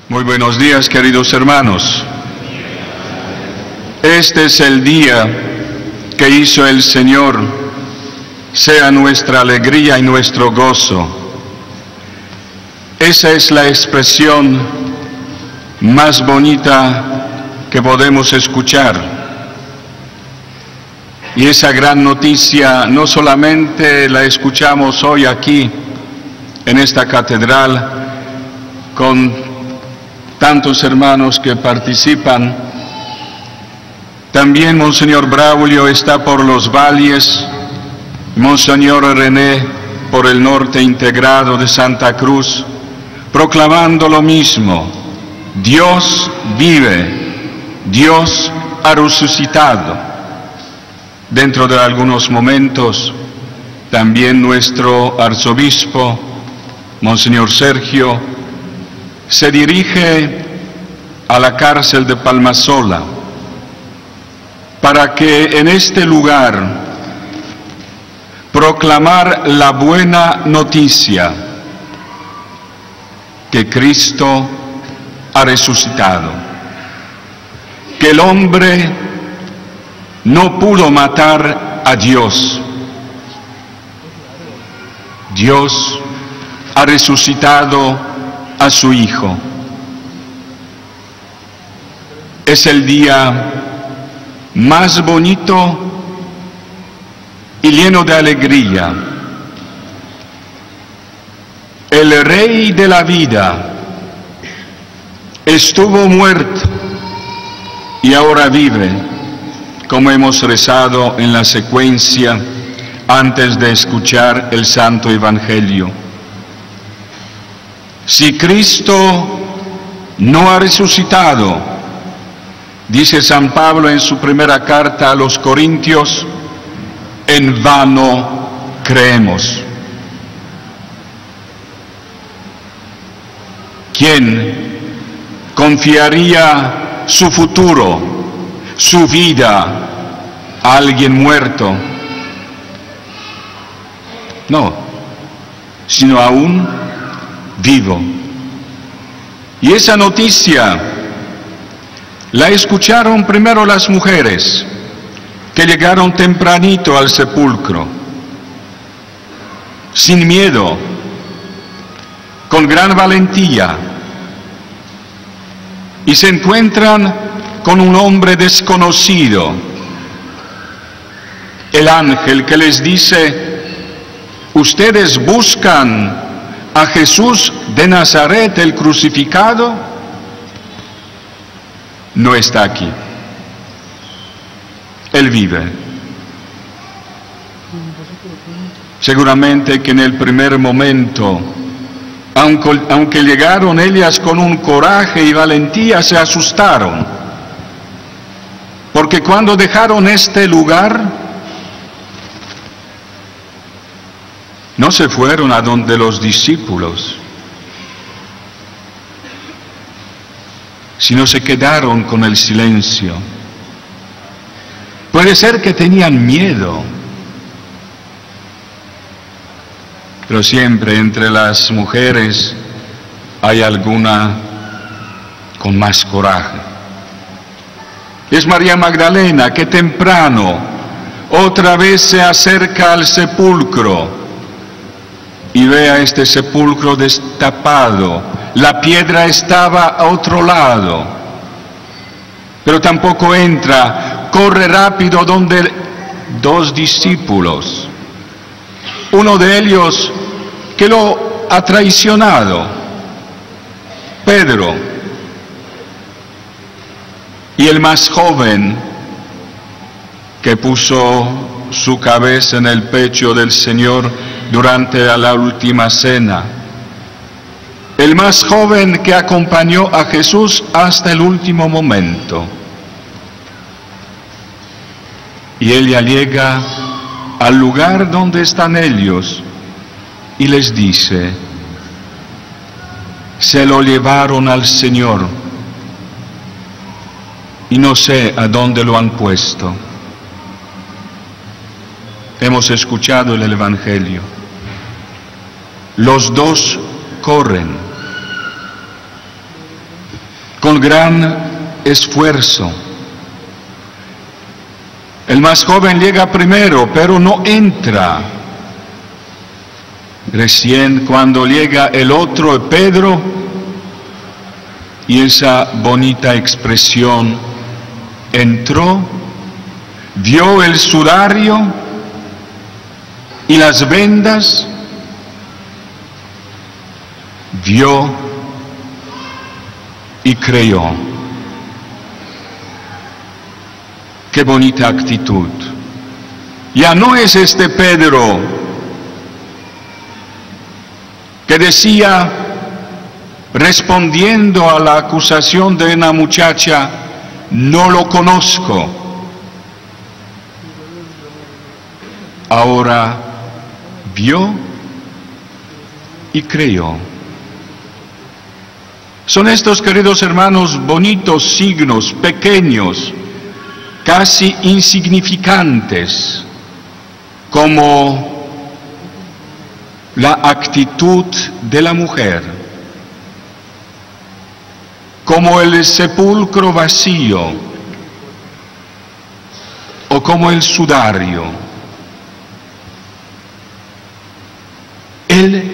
Muy buenos días, queridos hermanos. Este es el día que hizo el Señor, sea nuestra alegría y nuestro gozo. Esa es la expresión más bonita que podemos escuchar. Y esa gran noticia no solamente la escuchamos hoy aquí, en esta catedral, con tantos hermanos que participan. También Monseñor Braulio está por los valles, Monseñor René por el norte integrado de Santa Cruz, proclamando lo mismo: Dios vive, Dios ha resucitado. Dentro de algunos momentos, también nuestro arzobispo, Monseñor Sergio, se dirige a la cárcel de Palmasola para que en este lugar proclamar la buena noticia que Cristo ha resucitado, que el hombre no pudo matar a Dios. Dios ha resucitado a su Hijo. Es el día más bonito y lleno de alegría. El Rey de la vida estuvo muerto y ahora vive, como hemos rezado en la secuencia antes de escuchar el Santo Evangelio. Si Cristo no ha resucitado, dice San Pablo en su primera carta a los Corintios, en vano creemos. ¿Quién confiaría su futuro, su vida a alguien muerto? No, sino a un vivo. Y esa noticia la escucharon primero las mujeres que llegaron tempranito al sepulcro, sin miedo, con gran valentía, y se encuentran con un hombre desconocido, el ángel que les dice: ustedes buscan a Jesús de Nazaret, el crucificado. No está aquí. Él vive. Seguramente que en el primer momento, aunque llegaron ellas con un coraje y valentía, se asustaron. Porque cuando dejaron este lugar, no se fueron a donde los discípulos, sino se quedaron con el silencio. Puede ser que tenían miedo, pero siempre entre las mujeres hay alguna con más coraje. Es María Magdalena, que temprano otra vez se acerca al sepulcro y ve a este sepulcro destapado. La piedra estaba a otro lado, pero tampoco entra. Corre rápido donde dos discípulos, uno de ellos que lo ha traicionado, Pedro, y el más joven que puso su cabeza en el pecho del Señor durante la última cena, el más joven que acompañó a Jesús hasta el último momento. Y ella llega al lugar donde están ellos y les dice: se lo llevaron al Señor y no sé a dónde lo han puesto. Hemos escuchado el Evangelio. Los dos corren. con gran esfuerzo. El más joven llega primero, pero no entra. Recién cuando llega el otro, Pedro, y esa bonita expresión, entró, vio el sudario y las vendas, vio y creyó. Qué bonita actitud. Ya no es este Pedro que decía, respondiendo a la acusación de una muchacha, no lo conozco. Ahora vio y creyó. Son estos, queridos hermanos, bonitos signos, pequeños, casi insignificantes, como la actitud de la mujer, como el sepulcro vacío, o como el sudario. Él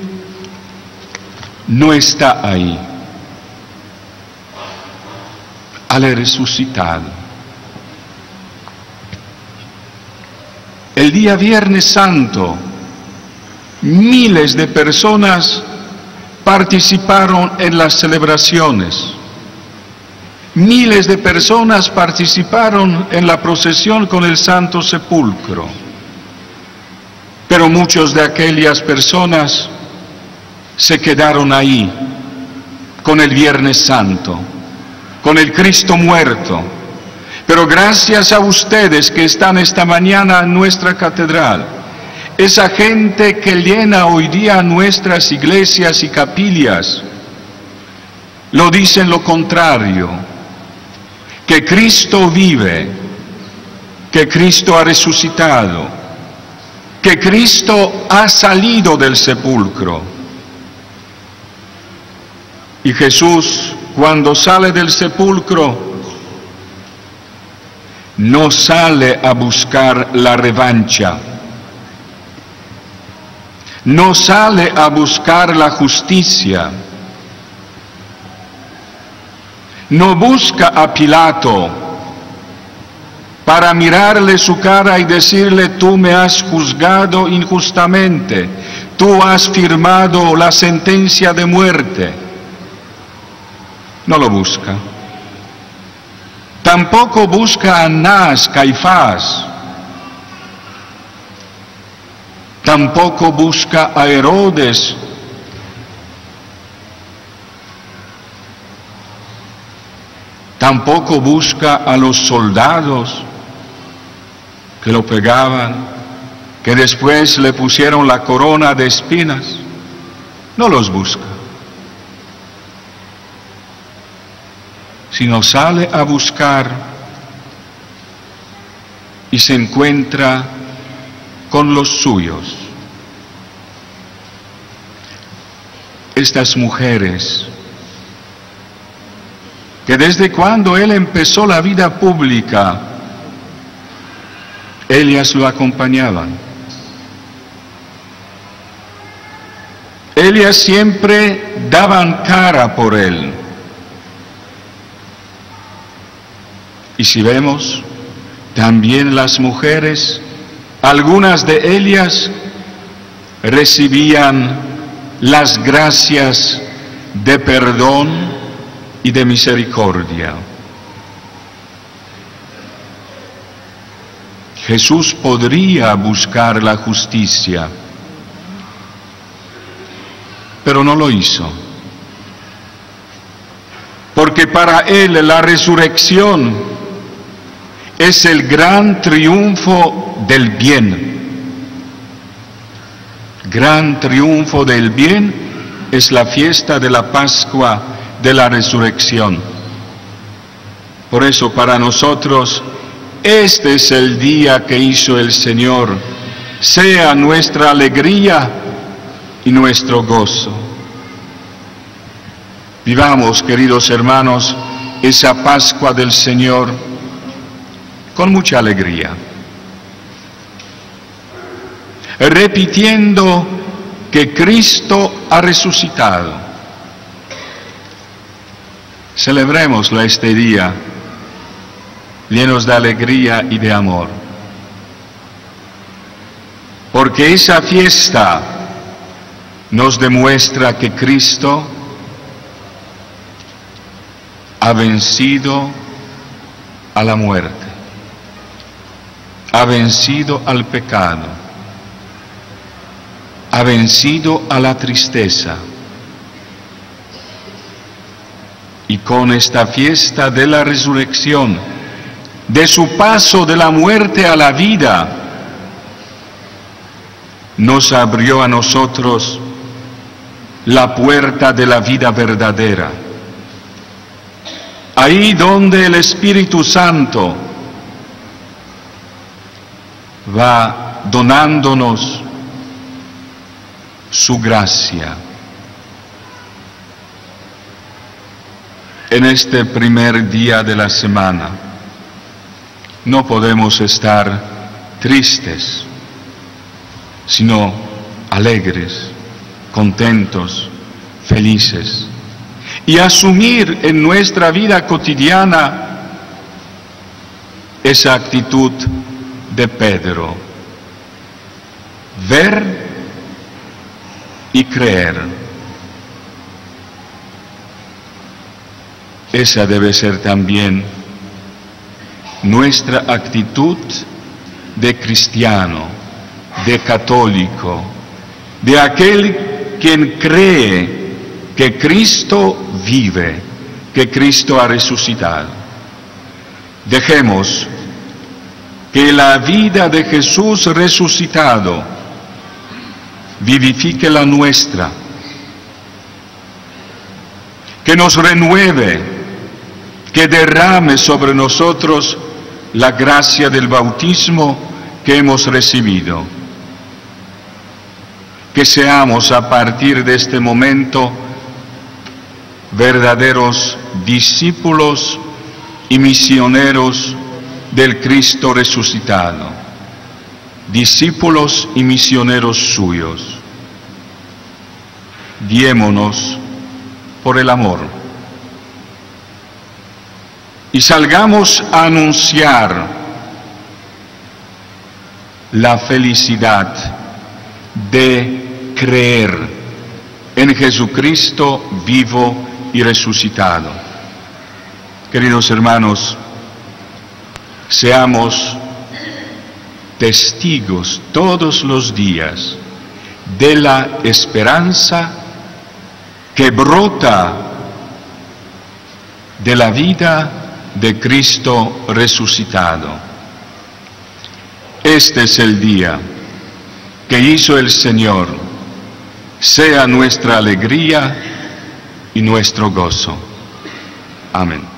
no está ahí, al resucitado. El día Viernes Santo, miles de personas participaron en las celebraciones. Miles de personas participaron en la procesión con el Santo Sepulcro. Pero muchos de aquellas personas se quedaron ahí, con el Viernes Santo, con el Cristo muerto. Pero gracias a ustedes que están esta mañana en nuestra catedral, esa gente que llena hoy día nuestras iglesias y capillas, lo dicen lo contrario, que Cristo vive, que Cristo ha resucitado, que Cristo ha salido del sepulcro. Y Jesús, cuando sale del sepulcro, no sale a buscar la revancha, no sale a buscar la justicia, no busca a Pilato para mirarle su cara y decirle, tú me has juzgado injustamente, tú has firmado la sentencia de muerte. No lo busca. Tampoco busca a Anás, Caifás. Tampoco busca a Herodes. Tampoco busca a los soldados que lo pegaban, que después le pusieron la corona de espinas. No los busca, sino sale a buscar y se encuentra con los suyos. Estas mujeres, que desde cuando él empezó la vida pública, ellas lo acompañaban. Ellas siempre daban cara por él. Y si vemos, también las mujeres, algunas de ellas recibían las gracias de perdón y de misericordia. Jesús podría buscar la justicia, pero no lo hizo. Porque para él la resurrección es el gran triunfo del bien. Gran triunfo del bien es la fiesta de la Pascua de la resurrección. Por eso para nosotros este es el día que hizo el Señor, sea nuestra alegría y nuestro gozo. Vivamos, queridos hermanos, esa Pascua del Señor con mucha alegría, repitiendo que Cristo ha resucitado. Celebrémoslo este día, llenos de alegría y de amor, porque esa fiesta nos demuestra que Cristo ha vencido a la muerte, ha vencido al pecado, ha vencido a la tristeza. Y con esta fiesta de la resurrección, de su paso de la muerte a la vida, nos abrió a nosotros la puerta de la vida verdadera. Ahí donde el Espíritu Santo va donándonos su gracia. En este primer día de la semana no podemos estar tristes, sino alegres, contentos, felices, y asumir en nuestra vida cotidiana esa actitud de Pedro: ver y creer. Esa debe ser también nuestra actitud de cristiano, de católico, de aquel quien cree que Cristo vive, que Cristo ha resucitado. Dejemos que la vida de Jesús resucitado vivifique la nuestra, que nos renueve, que derrame sobre nosotros la gracia del bautismo que hemos recibido. Que seamos a partir de este momento verdaderos discípulos y misioneros del Cristo resucitado, discípulos y misioneros suyos. Guiémonos por el amor y salgamos a anunciar la felicidad de creer en Jesucristo vivo y resucitado. Queridos hermanos, seamos testigos todos los días de la esperanza que brota de la vida de Cristo resucitado. Este es el día que hizo el Señor, sea nuestra alegría y nuestro gozo. Amén.